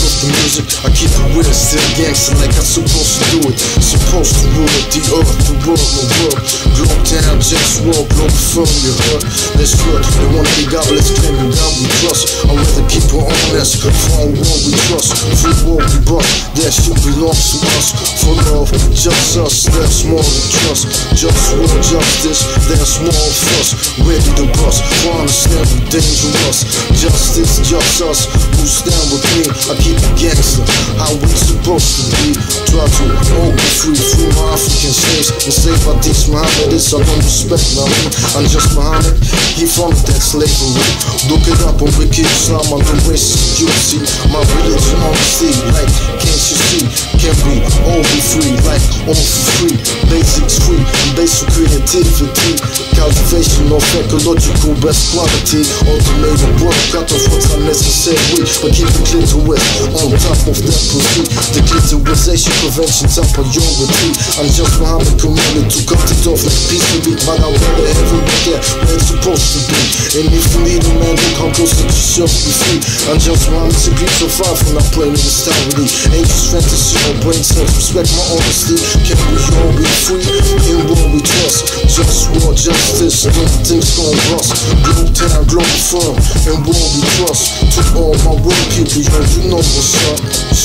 of the music, I keep it real, still gangster like I'm supposed to do it. Supposed to rule it, the earth, the world, my world. Globetown, JustWar, Globalfirm, you heard? That's good, they wanna be godless, claiming God we trust. I'd rather keep it honest, for InWarWeTrust. Free war we brought, that shit belongs to us. For love, just us, there's more than trust. JustWar, justice, there's more of us. Ready to bust, for understand we dangerous. Justice, just us, who stand with me. I keep it gangster, how we supposed to be. Try to all be free, free my African slaves. And save by these Mohammedists, I don't respect nothing. I'm just Muhammad, he funded that slavery. Look it up on Wiki Islam, I'm the racist, you see. My religion on the sea, like, can't you see? Can we all be free, like, all for free. Basics free, basic creativity. Cultivation of ecological best quality. Automated work, cut off what's unnecessary. But keep it clear to west, on top of that pursuit. The clitorisation prevention's a priority. I'm just Muhammad commanded to cut it off like peace to be. But I'd rather have it back there where it's supposed to be. And if you need a man, then come close to yourself, be free. I'm just Muhammad, simply survive when I'm playing in austerity. Ain't just fantasy or brain cells, respect my honesty. Can we all be free? InWarWeTrust. JustWar, justice, nothing's gon' rust. Globetown, Globalfirm, InWarWeTrust. To all my real people, yo, you know what's up.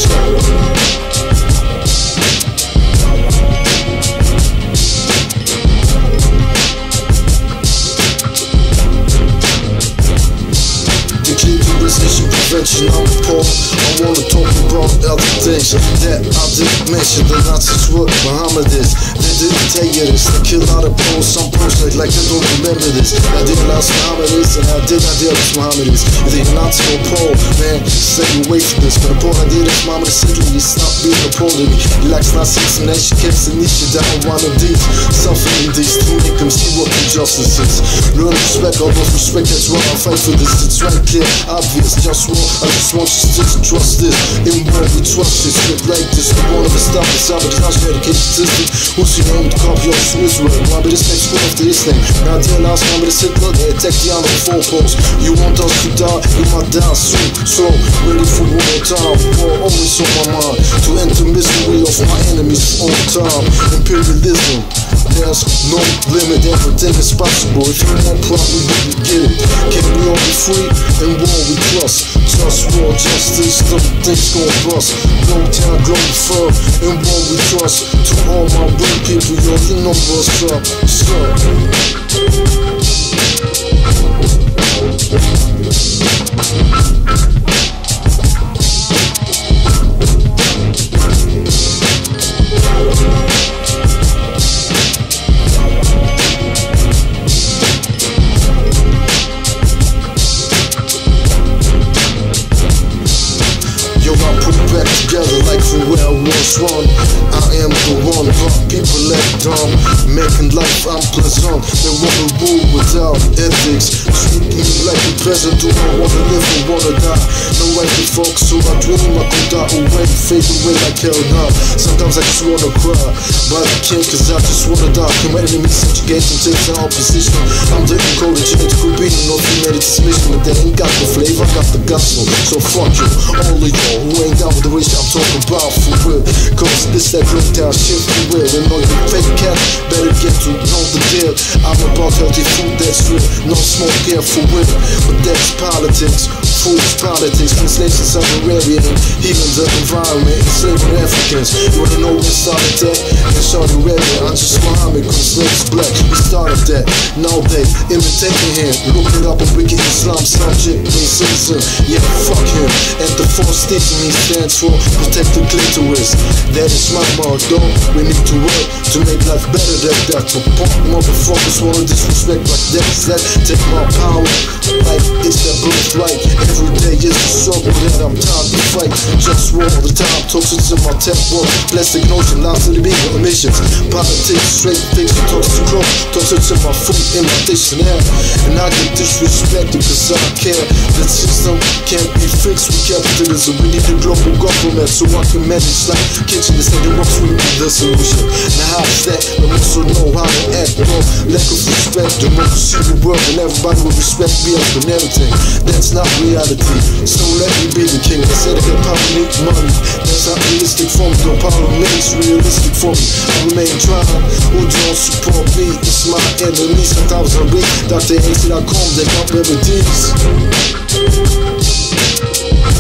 Prevention, I'm appalled. I wanna talk about other things that I didn't mention. The Nazis were Mohammedists. They didn't tell you this. They kill out of Poles. Some Poles like they don't remember this. I didn't last Mohammedists and I did Mohammedists. If they're Nazi or Pole, man, stay away from this. But the point I did is Mohammed Sidley, stop being a Pole to me. He likes Nazis and she keeps the niche down one of these. Suffering these to make them see what injustice is. Learn respect, all those respect, that's why I fight for this. It's right clear, obvious, just I just want you to trust this. InWarWeTrust this shit like this. We wanna stop the sabotage medication system. Who's your name to copy off to Israel? Remember this next school after this thing. Now dear last remember this Hitler, they attack the other four posts. You want us to die, you might die soon. So ready for war time, war always on my mind. To end the misery of my enemies all the time. Imperialism, there's no limit, everything is possible. If you want probably we can get it. Can we all be free? InWarWeTrust. JustWar, justice, nothing's gon' bust. Globetown, Globalfirm, InWarWeTrust. To all my real people, yo, you know what's up. Together like from where I was one. I am the one, but people let down, making life unpleasant. They wanna rule without ethics, treat me like a peasant. Do I wanna live or wanna die? No way to focus, so I dream I could die away, fade away like hell now. Sometimes I just wanna cry, but I can't cause I just wanna die. Can my enemies subjugate and take the opposition? I'm the encouraging to be no humanity submission, but they ain't got the flavor, I got the gospel. So fuck you, all of y'all who ain't down with the wish I'm talking about for real. Cause this that Globetown shit for real. And all you fake cats better get to know the deal. I'm about healthy food that's real, no smoke here for real. But that's politics, food's politics. Translations of Arabian, healing the environment, enslaving Africans. You wanna know where started that? In Saudi Arabia, I'm just Muhammad, cause slaves black. We started that, now they imitating him. Look it up on Wiki Islam, subject, racism. Yeah, fuck him. And the force teaching me stands for protect the clitoris. That is my motto. We need to work to make life better than that. But punk motherfuckers wanna disrespect like that. Take my power like it's that birthright. Every day is a struggle that I'm tired to fight. Just war all the time, toxins in my tech world. Plastic notion, lies in the bigger emissions. Politics, straight things, talks to grow. Toxins in my food, in my dictionary. And I get disrespected cause I care. The system can't be fixed with capitalism. We need a global government so I can manage like kitchen instead of works with the solution. Now how's that? I also know how to act, bro. Lack of respect, democracy the world, and everybody will respect me up and everything. That's not reality, so let me be the king. I said that power need money. That's not realistic for me, though power remains realistic for me. I remain trying, who don't support me? It's my enemies. Sometimes I'm weak, Dr. AC.com, they got remedies.